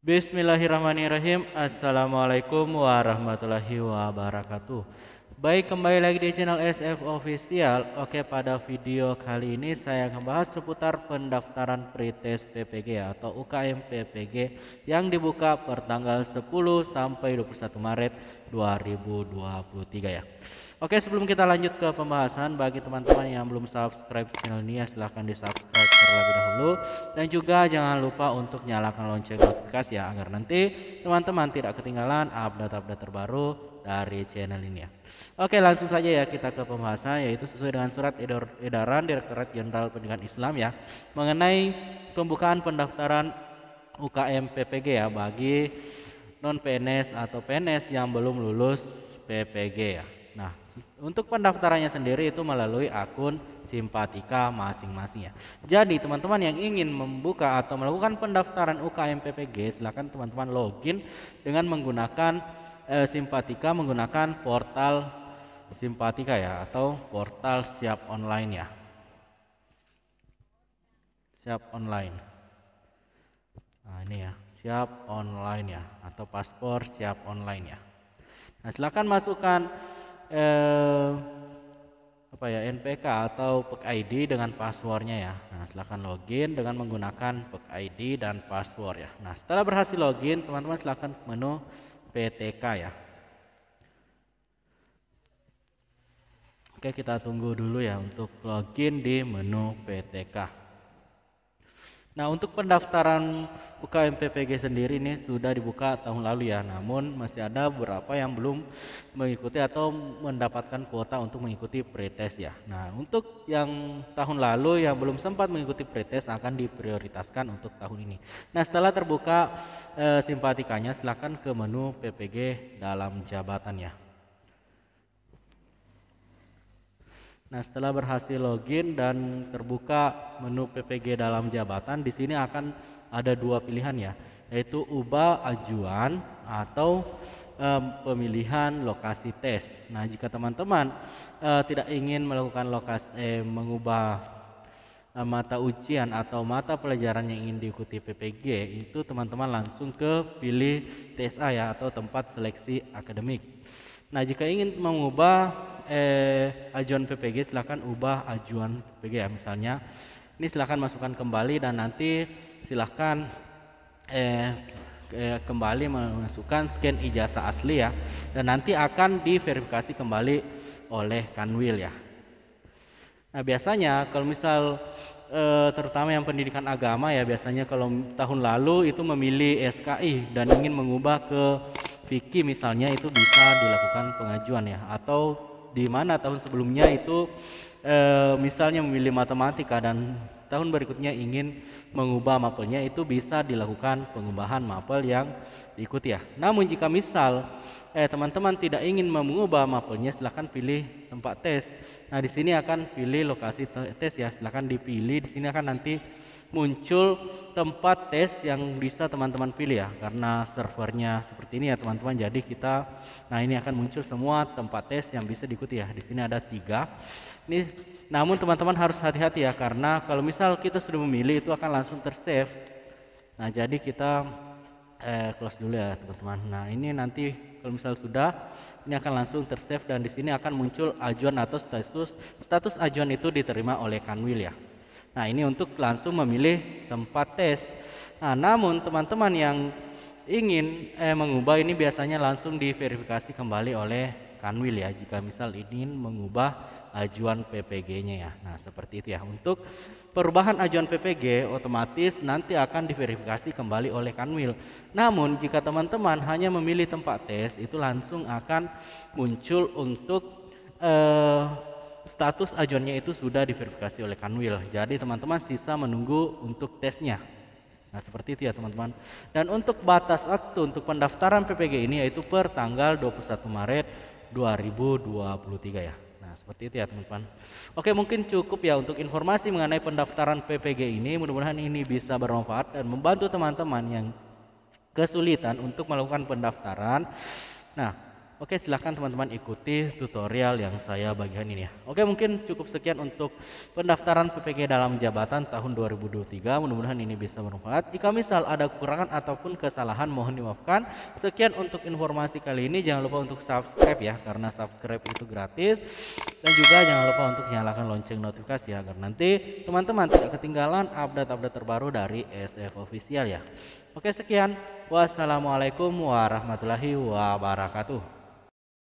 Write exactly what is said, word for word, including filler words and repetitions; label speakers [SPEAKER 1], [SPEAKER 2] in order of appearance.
[SPEAKER 1] Bismillahirrahmanirrahim. Assalamualaikum warahmatullahi wabarakatuh. Baik, kembali lagi di channel S F Official. Oke, pada video kali ini saya akan bahas seputar pendaftaran pretest P P G atau U K M P P G yang dibuka per tanggal sepuluh sampai dua puluh satu Maret dua ribu dua puluh tiga ya. Oke, sebelum kita lanjut ke pembahasan, bagi teman-teman yang belum subscribe channel ini ya silahkan di subscribe terlebih dahulu, dan juga jangan lupa untuk nyalakan lonceng notifikasi ya agar nanti teman-teman tidak ketinggalan update-update terbaru dari channel ini ya. Oke, langsung saja ya kita ke pembahasan, yaitu sesuai dengan surat edaran Direktorat Jenderal Pendidikan Islam ya mengenai pembukaan pendaftaran U K M P P G ya bagi non P N S atau P N S yang belum lulus P P G ya. Nah, untuk pendaftarannya sendiri itu melalui akun Simpatika masing-masing ya. Jadi teman-teman yang ingin membuka atau melakukan pendaftaran U K M P P G, silakan teman-teman login dengan menggunakan eh, Simpatika menggunakan portal Simpatika ya atau portal Siap Online ya. Siap Online. Nah, ini ya, Siap Online ya atau paspor Siap Online ya. Nah, silakan masukkan eh, apa ya N P K atau P K I D dengan passwordnya ya. Nah, silakan login dengan menggunakan P K I D dan password ya. Nah, setelah berhasil login, teman-teman silakan ke menu P T K ya. Oke, kita tunggu dulu ya untuk login di menu P T K. Nah, untuk pendaftaran U K M P P G sendiri ini sudah dibuka tahun lalu ya, namun masih ada beberapa yang belum mengikuti atau mendapatkan kuota untuk mengikuti pretest ya. Nah, untuk yang tahun lalu yang belum sempat mengikuti pretest akan diprioritaskan untuk tahun ini. Nah, setelah terbuka eh, simpatikanya, silakan ke menu P P G dalam jabatan ya. Nah, setelah berhasil login dan terbuka menu P P G dalam jabatan, di sini akan ada dua pilihan ya, yaitu ubah ajuan atau um, pemilihan lokasi tes. Nah, jika teman-teman uh, tidak ingin melakukan lokasi eh, mengubah uh, mata ujian atau mata pelajaran yang ingin diikuti P P G, itu teman-teman langsung ke pilih T S A ya atau tempat seleksi akademik. Nah, jika ingin mengubah eh, ajuan P P G, silahkan ubah ajuan P P G ya. Misalnya, ini silahkan masukkan kembali dan nanti silahkan eh, eh, kembali memasukkan scan ijazah asli ya. Dan nanti akan diverifikasi kembali oleh Kanwil ya. Nah, biasanya kalau misal eh, terutama yang pendidikan agama ya, biasanya kalau tahun lalu itu memilih S K I dan ingin mengubah ke Fikih misalnya, itu bisa dilakukan pengajuan ya, atau di mana tahun sebelumnya itu e, misalnya memilih matematika dan tahun berikutnya ingin mengubah mapelnya, itu bisa dilakukan pengubahan mapel yang diikuti ya. Namun jika misal eh teman-teman tidak ingin mengubah mapelnya, silahkan pilih tempat tes. Nah, di sini akan pilih lokasi tes ya, silahkan dipilih. Di sini akan nanti muncul tempat tes yang bisa teman-teman pilih ya, karena servernya seperti ini ya teman-teman. Jadi kita, nah ini akan muncul semua tempat tes yang bisa diikuti ya. Di sini ada tiga. Ini, namun teman-teman harus hati-hati ya, karena kalau misal kita sudah memilih itu akan langsung tersave. Nah, jadi kita eh, close dulu ya teman-teman. Nah, ini nanti kalau misal sudah, ini akan langsung tersave dan di sini akan muncul ajuan atau status status ajuan itu diterima oleh Kanwil ya. Nah, ini untuk langsung memilih tempat tes. Nah, namun teman-teman yang ingin eh, mengubah ini biasanya langsung diverifikasi kembali oleh Kanwil ya, jika misal ingin mengubah ajuan P P G-nya ya. Nah, seperti itu ya. Untuk perubahan ajuan P P G otomatis nanti akan diverifikasi kembali oleh Kanwil. Namun jika teman-teman hanya memilih tempat tes, itu langsung akan muncul untuk eh, status ajuannya itu sudah diverifikasi oleh Kanwil. Jadi teman-teman sisa menunggu untuk tesnya. Nah, seperti itu ya teman-teman. Dan untuk batas waktu untuk pendaftaran P P G ini yaitu per tanggal dua puluh satu Maret dua ribu dua puluh tiga ya. Nah, seperti itu ya teman-teman. Oke, mungkin cukup ya untuk informasi mengenai pendaftaran P P G ini. Mudah-mudahan ini bisa bermanfaat dan membantu teman-teman yang kesulitan untuk melakukan pendaftaran. Nah, Oke, silahkan teman-teman ikuti tutorial yang saya bagikan ini ya. Oke, mungkin cukup sekian untuk pendaftaran P P G dalam jabatan tahun dua ribu dua puluh tiga. Mudah-mudahan ini bisa bermanfaat. Jika misal ada kekurangan ataupun kesalahan, mohon dimaafkan. Sekian untuk informasi kali ini. Jangan lupa untuk subscribe ya, karena subscribe itu gratis. Dan juga jangan lupa untuk nyalakan lonceng notifikasi ya, agar nanti teman-teman tidak ketinggalan update-update terbaru dari S F Official ya. Oke, sekian. Wassalamualaikum warahmatullahi wabarakatuh.